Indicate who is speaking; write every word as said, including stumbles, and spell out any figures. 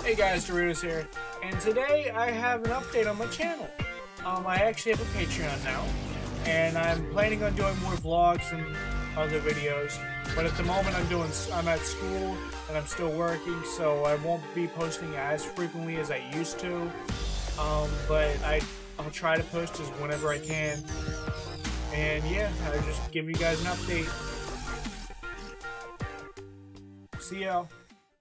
Speaker 1: Hey guys, Doritos here, and today I have an update on my channel. Um, I actually have a Patreon now, and I'm planning on doing more vlogs and other videos. But at the moment, I'm doing I'm at school and I'm still working, so I won't be posting as frequently as I used to. Um, but I I'll try to post as whenever I can. And yeah, I'll just give you guys an update. See y'all.